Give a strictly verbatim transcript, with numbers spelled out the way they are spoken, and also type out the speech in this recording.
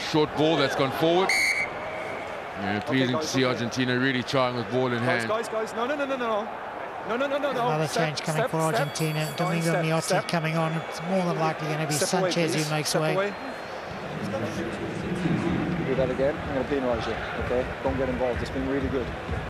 short ball that's gone forward. Yeah, pleasing okay, guys, to see okay. Argentina really trying with ball in Guys, hand. guys, guys, no, no, no, no, no. No, no, no, no, no. Another Step, change coming step, for step. Argentina. Nine, Domingo step, Miotti step. coming on. It's more than likely going to be Step away, Sanchez please. who makes Step way. away. Do that again, I'm going to penalise you, okay? Don't get involved, it's been really good.